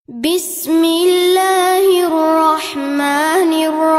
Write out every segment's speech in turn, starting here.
بسم الله الرحمن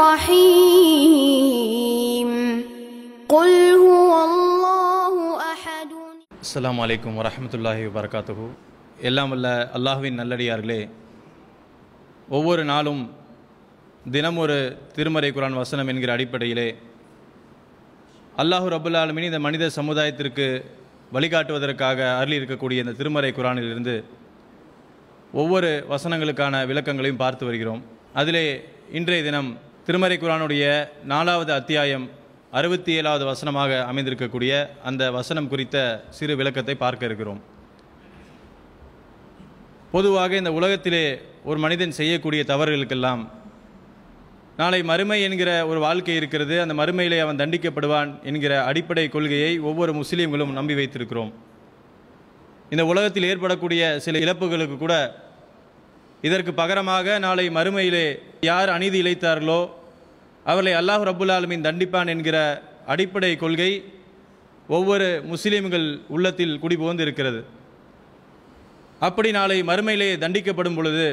الرحيم قل هو الله أحد. அஸ்ஸலாமு அலைக்கும் வரஹ்மத்துல்லாஹி வபரகாத்துஹு. எல்லாம் வல்ல அல்லாஹ்வின் நல்லடியார்களே, ஒவ்வொரு நாளும் தினம் ஒரு திருமறை குர்ஆன் வசனம் என்கிற அடிப்படையிலே அல்லாஹ் ரப்புல் ஆலமீன் இந்த மனித சமுதாயத்திற்கு வழிகாட்டுவதற்காக அருளி இருக்கக்கூடிய இந்த திருமறை குர்ஆனிலிருந்து ஒவ்வொரு வசனங்களுக்கான விளக்கங்களையும் பார்த்து வருகிறோம். அதிலே இன்றைய தினம் திருமறை குர்ஆனுடைய 4வது அத்தியாயம் 67வது வசனமாக அமைந்திருக்கக்கூடிய அந்த வசனம் குறித்த சிறு விளக்கத்தை பார்க்க இருக்கிறோம். பொதுவாக இந்த உலகத்திலே ஒரு மனிதன் செய்யக்கூடிய தவறுகளுக்கெல்லாம் நாளை மறுமை என்கிற ஒரு வாழ்க்கை இருக்கிறது, அந்த மறுமையிலே அவன் தண்டிக்கப்படுவான் என்கிற அடிப்படை கொள்கையை ஒவ்வொரு முஸ்லீம்களும் நம்பி வைத்திருக்கிறோம். இந்த உலகத்தில் ஏற்படக்கூடிய சில இழப்புகளுக்கு கூட இதற்கு பகரமாக நாளை மறுமையிலே யார் அநீதி இழைத்தார்களோ அவர்களை அல்லாஹ் ரப்புல் ஆலமீன் தண்டிப்பான் என்கிற அடிப்படை கொள்கை ஒவ்வொரு முஸ்லீம்கள் உள்ளத்தில் குடிபுகுந்து இருக்கிறது. அப்படி நாளை மறுமையிலே தண்டிக்கப்படும் பொழுது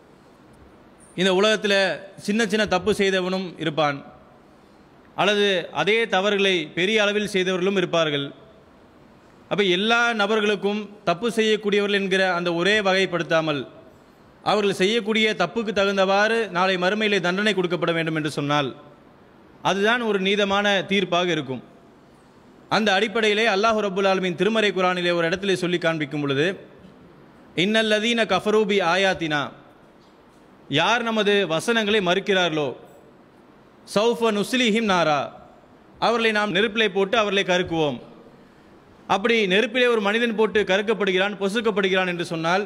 இந்த உலகத்தில் சின்ன சின்ன தப்பு செய்தவனும் இருப்பான், அல்லது அதே தவறுகளை பெரிய அளவில் செய்தவர்களும் இருப்பார்கள். அப்போ எல்லா நபர்களுக்கும் தப்பு செய்யக்கூடியவர்கள் என்கிற அந்த ஒரே வகைப்படுத்தாமல் அவர்கள் செய்யக்கூடிய தப்புக்கு தகுந்தவாறு நாளை மறுமையிலே தண்டனை கொடுக்கப்பட வேண்டும் என்று சொன்னால் அதுதான் ஒரு நீதமான தீர்ப்பாக இருக்கும். அந்த அடிப்படையிலே அல்லாஹ் ரப்புல் ஆலமீன் திருமறை குர்ஆனிலே ஒரு இடத்திலே சொல்லி காண்பிக்கும் பொழுது, இன்னல்லதீன கஃபரூ பி ஆயாத்தினா, யார் நமது வசனங்களை மறுக்கிறார்களோ, சௌஃப நுஸ்லிஹிம் நாரா, அவர்களை நாம் நெருப்பிலே போட்டு அவர்களை கருக்குவோம். அப்படி நெருப்பிலே ஒரு மனிதன் போட்டு கருக்கப்படுகிறான், பொசுக்கப்படுகிறான் என்று சொன்னால்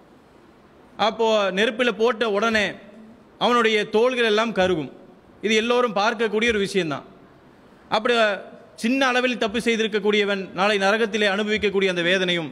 அப்போது நெருப்பில் போட்ட உடனே அவனுடைய தோள்கள் எல்லாம் கருகும். இது எல்லோரும் பார்க்கக்கூடிய ஒரு விஷயந்தான். அப்படி சின்ன அளவில் தப்பு செய்திருக்கக்கூடியவன் நாளை நரகத்திலே அனுபவிக்கக்கூடிய அந்த வேதனையும்,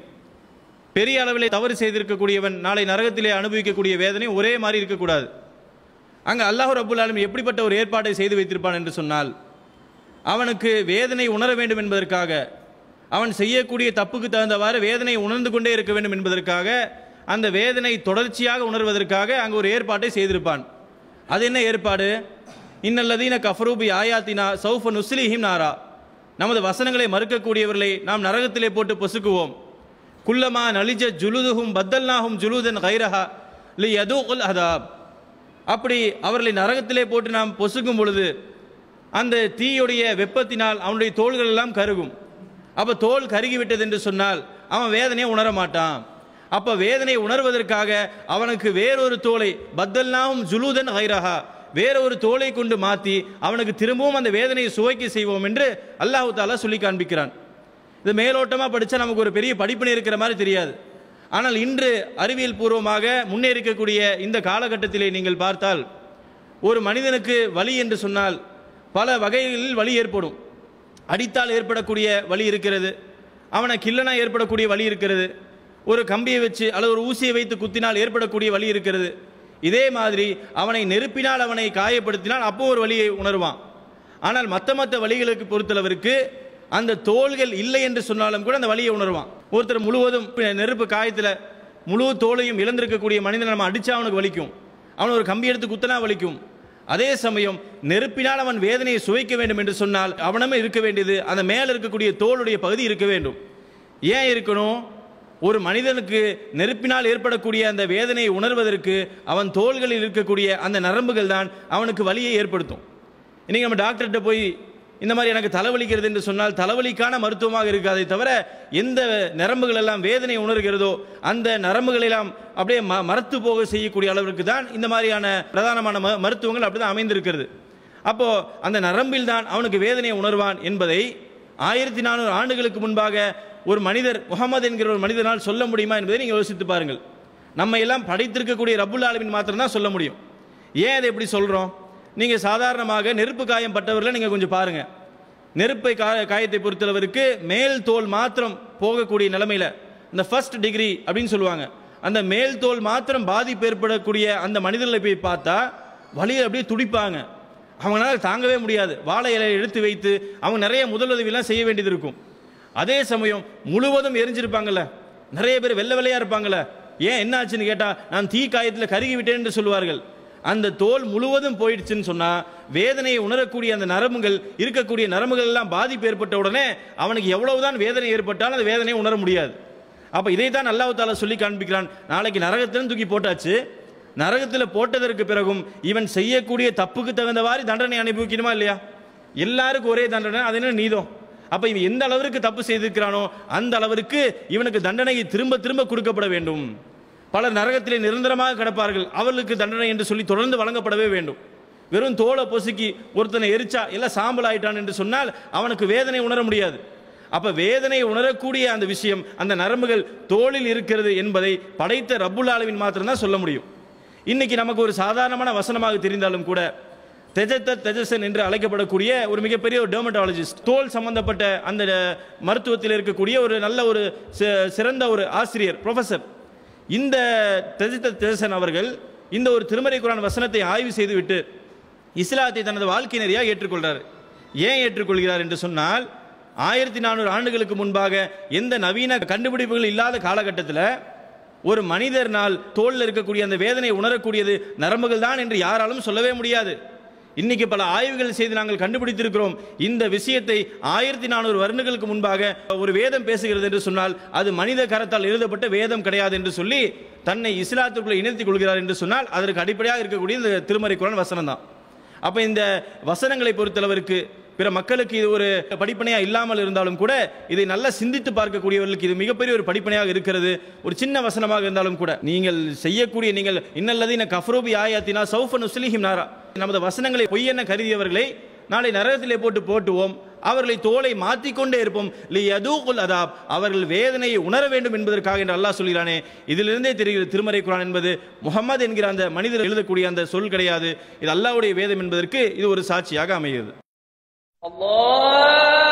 பெரிய அளவிலே தவறு செய்திருக்கக்கூடியவன் நாளை நரகத்திலே அனுபவிக்கக்கூடிய வேதனையும் ஒரே மாதிரி இருக்கக்கூடாது. அங்கே அல்லாஹ் ரப்புல் ஆலமீன் எப்படிப்பட்ட ஒரு ஏற்பாட்டை செய்து வைத்திருப்பான் என்று சொன்னால், அவனுக்கு வேதனை உணர வேண்டும் என்பதற்காக, அவன் செய்யக்கூடிய தப்புக்கு தகுந்தவாறு வேதனை உணர்ந்து கொண்டே இருக்க வேண்டும் என்பதற்காக, அந்த வேதனை தொடர்ச்சியாக உணர்வதற்காக அங்கு ஒரு ஏற்பாட்டை செய்திருப்பான். அது என்ன ஏற்பாடு? இன்னல்லதீன கஃபரூ பி ஆயாத்தினா சௌஃப நுஸ்லிஹிம் நாரா, நமது வசனங்களை மறுக்கக்கூடியவர்களை நாம் நரகத்திலே போட்டு பொசுக்குவோம். குல்லமா நலிஜ ஜுலுதுஹும் பத்தல்நாஹும் ஜுலூதன் கைரஹா லி யதூகுல் அதாப், அப்படி அவர்களை நரகத்திலே போட்டு நாம் பொசுக்கும் பொழுது அந்த தீயுடைய வெப்பத்தினால் அவனுடைய தோள்கள் எல்லாம் கருகும். அப்போ தோல் கருகிவிட்டது என்று சொன்னால் அவன் வேதனையை உணர மாட்டான். அப்போ வேதனை உணர்வதற்காக அவனுக்கு வேறொரு தோலை, பத்தல்நாஹும் ஜுலூதன் கைரஹா, வேறொரு தோலை கொண்டு மாற்றி அவனுக்கு திரும்பவும் அந்த வேதனையை சுவைக்க செய்வோம் என்று அல்லாஹ் தஆலா சொல்லி காண்பிக்கிறான். இது மேலோட்டமாக படித்தா நமக்கு ஒரு பெரிய படிப்பினை இருக்கிற மாதிரி தெரியாது. ஆனால் இன்று அறிவியல் பூர்வமாக முன்னேறிக்கக்கூடிய இந்த காலகட்டத்திலே நீங்கள் பார்த்தால், ஒரு மனிதனுக்கு வலி என்று சொன்னால் பல வகைகளில் வலி ஏற்படும். அடித்தால் ஏற்படக்கூடிய வலி இருக்கிறது, அவனை கில்லனா ஏற்படக்கூடிய வலி இருக்கிறது, ஒரு கம்பியை வச்சு அல்லது ஒரு ஊசியை வைத்து குத்தினால் ஏற்படக்கூடிய வலி இருக்கிறது. இதே மாதிரி அவனை நெருப்பினால் அவனை காயப்படுத்தினால் அப்போ ஒரு வலியை உணர்வான். ஆனால் மற்ற வலிகளுக்கு பொறுத்தளவிற்கு அந்த தோள்கள் இல்லை என்று சொன்னாலும் கூட அந்த வலியை உணர்வான். ஒருத்தர் முழுவதும் நெருப்பு காயத்தில் முழு தோலையும் இழந்திருக்கக்கூடிய மனிதனை நம்ம அடித்தா அவனுக்கு வலிக்கும், அவன் ஒரு கம்பி எடுத்து குத்தினா வலிக்கும். அதே சமயம் நெருப்பினால் அவன் வேதனையை சுவைக்க வேண்டும் என்று சொன்னால் அவனமே இருக்க வேண்டியது அந்த மேலே இருக்கக்கூடிய தோளுடைய பகுதி இருக்க வேண்டும். ஏன் இருக்கணும்? ஒரு மனிதனுக்கு நெருப்பினால் ஏற்படக்கூடிய அந்த வேதனையை உணர்வதற்கு அவன் தோள்களில் இருக்கக்கூடிய அந்த நரம்புகள் தான் அவனுக்கு வலியை ஏற்படுத்தும். இன்றைக்கி நம்ம டாக்டர்கிட்ட போய் இந்த மாதிரி எனக்கு தலைவலிக்கிறது என்று சொன்னால் தலைவலிக்கான மருத்துவமாக இருக்காதே தவிர, எந்த நரம்புகள் எல்லாம் வேதனை உணர்கிறதோ அந்த நரம்புகளெல்லாம் அப்படியே மரத்து போக செய்யக்கூடிய அளவிற்கு தான் இந்த மாதிரியான பிரதானமான மருத்துவங்கள் அப்படி தான் அமைந்திருக்கிறது. அப்போது அந்த நரம்பில் தான் அவனுக்கு வேதனையை உணர்வான் என்பதை 1400 ஆண்டுகளுக்கு முன்பாக ஒரு மனிதர், முகமது என்கிற ஒரு மனிதனால் சொல்ல முடியுமா என்பதை நீங்கள் யோசித்து பாருங்கள். நம்ம எல்லாம் படைத்திருக்கக்கூடிய ரப்புல் ஆலமீன் மாத்திரம்தான் சொல்ல முடியும். ஏன் அதை எப்படி சொல்கிறோம்? நீங்கள் சாதாரணமாக நெருப்பு காயம் பட்டவர்களை நீங்கள் கொஞ்சம் பாருங்கள். நெருப்பை காயத்தை பொறுத்தளவிற்கு மேல் தோல் மாத்திரம் போகக்கூடிய நிலைமையில், இந்த ஃபர்ஸ்ட் டிகிரி அப்படின்னு சொல்லுவாங்க, அந்த மேல் தோல் மாத்திரம் பாதிப்பு ஏற்படக்கூடிய அந்த மனிதர்களை போய் பார்த்தா வலியை அப்படியே துடிப்பாங்க, அவங்களால தாங்கவே முடியாது. வாழை இலையை எடுத்து வைத்து அவங்க நிறைய முதலுதவியெல்லாம் செய்ய வேண்டியது இருக்கும். அதே சமயம் முழுவதும் எரிஞ்சிருப்பாங்கல்ல, நிறைய பேர் வெள்ளை வெள்ளையாக இருப்பாங்கள்ல, ஏன் என்ன ஆச்சுன்னு கேட்டா நான் தீ காயத்தில் கருகி விட்டேன் என்று சொல்வார்கள். அந்த தோல் முழுவதும் போயிடுச்சுன்னு சொன்னா வேதனையை உணரக்கூடிய அந்த நரம்புகள் இருக்கக்கூடிய நரம்புகள் எல்லாம் பாதிப்பு ஏற்பட்ட உடனே அவனுக்கு எவ்வளவுதான் வேதனை ஏற்பட்டாலும் அந்த வேதனையை உணர முடியாது. அப்ப இதைத்தான் அல்லாஹ் தஆலா சொல்லி காண்பிக்கிறான். நாளைக்கு நரகத்திலும் தூக்கி போட்டாச்சு, நரகத்தில் போட்டதற்கு பிறகும் இவன் செய்யக்கூடிய தப்புக்கு தகுந்தவாறு தண்டனை அனுபவிக்கணுமா இல்லையா? எல்லாருக்கும் ஒரே தண்டனை, அது என்ன நீதம்? அப்ப இவன் எந்த அளவிற்கு தப்பு செய்திருக்கிறானோ அந்த அளவிற்கு இவனுக்கு தண்டனை திரும்ப திரும்ப கொடுக்கப்பட வேண்டும். பலர் நரகத்திலே நிரந்தரமாக கிடப்பார்கள், அவர்களுக்கு தண்டனை என்று சொல்லி தொடர்ந்து வழங்கப்படவே வேண்டும். வெறும் தோலை பொசுக்கி ஒருத்தனை எரிச்சா எல்லாம் சாம்பல் ஆயிட்டான் என்று சொன்னால் அவனுக்கு வேதனை உணர முடியாது. அப்ப வேதனை உணரக்கூடிய அந்த விஷயம் அந்த நரம்புகள் தோளில் இருக்கிறது என்பதை படைத்த ரப்புல் ஆலமீன் மாத்திரம்தான் சொல்ல முடியும். இன்னைக்கு நமக்கு ஒரு சாதாரணமான வசனமாக தெரிந்தாலும் கூட தெஜசன் என்று அழைக்கப்படக்கூடிய ஒரு மிகப்பெரிய ஒரு டெர்மட்டாலஜிஸ்ட், தோல் சம்பந்தப்பட்ட அந்த மருத்துவத்தில் இருக்கக்கூடிய ஒரு நல்ல ஒரு சிறந்த ஒரு ஆசிரியர், ப்ரொஃபசர், இந்த தெஜசன் அவர்கள் இந்த ஒரு திருமறை குர்ஆன் வசனத்தை ஆய்வு செய்துவிட்டு இஸ்லாத்தை தனது வாழ்க்கை நெறியாக ஏற்றுக்கொள்கிறார். ஏன் ஏற்றுக்கொள்கிறார் என்று சொன்னால் 1400 ஆண்டுகளுக்கு முன்பாக எந்த நவீன கண்டுபிடிப்புகள் இல்லாத காலகட்டத்தில் ஒரு மனிதர்னால் தோளில் இருக்கக்கூடிய அந்த வேதனை உணரக்கூடியது நரம்புகள் தான் என்று யாராலும் சொல்லவே முடியாது. இன்னைக்கு பல ஆய்வுகள் செய்து நாங்கள் கண்டுபிடித்திருக்கிறோம். இந்த விஷயத்தை 1400 வருடங்களுக்கு முன்பாக ஒரு வேதம் பேசுகிறது என்று சொன்னால் அது மனித கரத்தால் எழுதப்பட்ட வேதம் கிடையாது என்று சொல்லி தன்னை இஸ்லாத்திற்குள்ள இணைத்துக் கொள்கிறார் என்று சொன்னால் அதற்கு அடிப்படையாக இருக்கக்கூடிய இந்த திருமறை குர்ஆன் வசனம் தான். அப்ப இந்த வசனங்களை பொறுத்தளவிற்கு பிற மக்களுக்கு இது ஒரு படிப்பனையாக இல்லாமல் இருந்தாலும் கூட இதை நல்லா சிந்தித்து பார்க்கக்கூடியவர்களுக்கு இது மிகப்பெரிய ஒரு படிப்பனையாக இருக்கிறது. ஒரு சின்ன வசனமாக இருந்தாலும் கூட நீங்கள் செய்யக்கூடிய நீங்கள் இன்னல்லதீன கஃபரூபி ஆயாத்தினா சௌஃப நுஸ்லிஹிம் நாரா, நமது வசனங்களை பொய்யென கருதியவர்களை நாளை நரகத்திலே போட்டுவோம், அவர்களை தோலை மாற்றிக்கொண்டே இருப்போம், லியதூகுல் அதாப், அவர்கள் வேதனையை உணர வேண்டும் என்பதற்காக என்று அல்லாஹ் சொல்கிறானே. இதிலிருந்தே தெரிகிறது திருமறை குர்ஆன் என்பது முஹம்மது என்கிற அந்த மனிதர் எழுதக்கூடிய அந்த சொல் கிடையாது, இது அல்லாஹ்வுடைய வேதம் என்பதற்கு இது ஒரு சாட்சியாக அமைகிறது. Allah